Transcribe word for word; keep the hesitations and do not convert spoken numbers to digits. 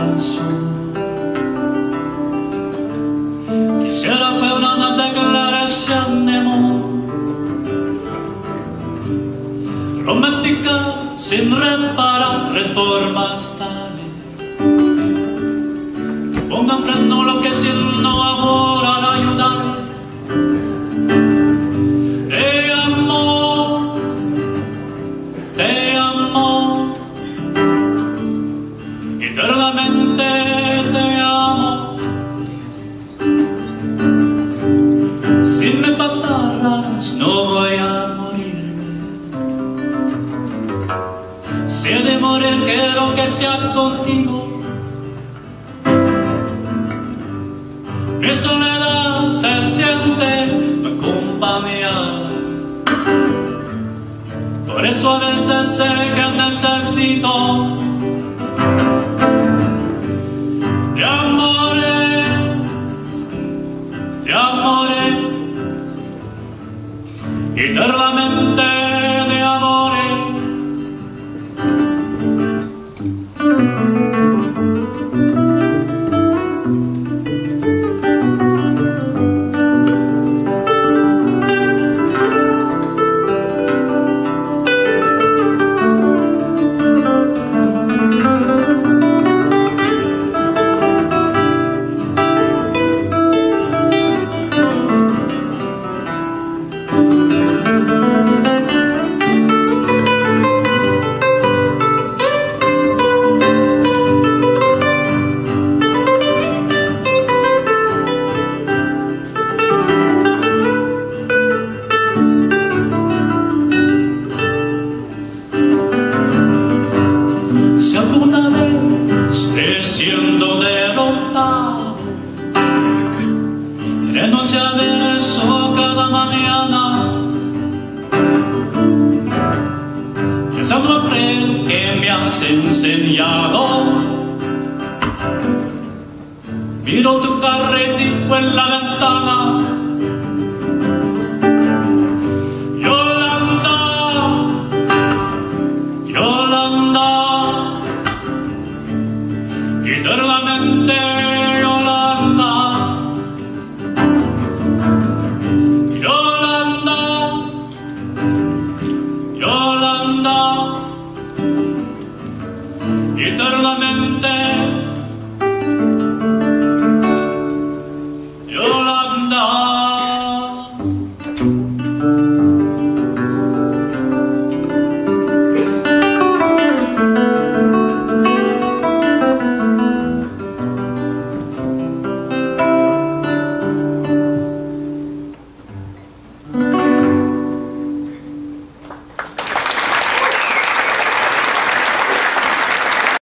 corazón. Quisiera hacer una declaración de amor romántica, sin reparar reformas tales que pongan freno lo que siento ahora al ayudar. Te amo, te amo, eternamente te amo. Si me mataras no voy a morirme. Si he de morir quiero que sea contigo. Mi soledad se siente acompañada. Por eso a veces sé que necesito de amores, de amores, eternamente de amores. Si alguna vez te siento derrotado, renuncia a ver eso cada mañana, pensando en creer que me has enseñado. Miro tu carretico en la ventana